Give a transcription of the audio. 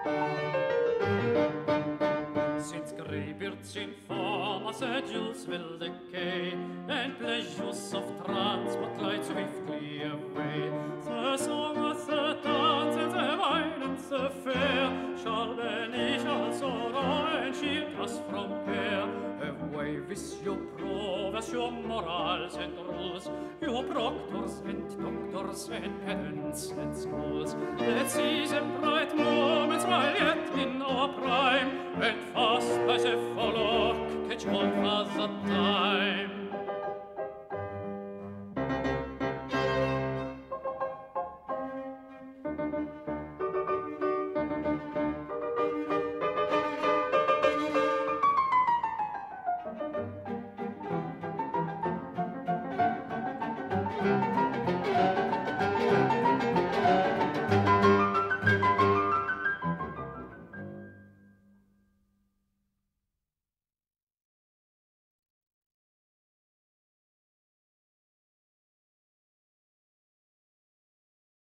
Since greybeards in former schedules will decay, and pleasures of transport glide swiftly away, the song of the dance and the wine and the fair shall banish all sorrow and shield us from care. Away with your proverbs, your morals and rules, your proctors and doctors and pedants and schools. Let's seize them bright moments while yet in our prime, and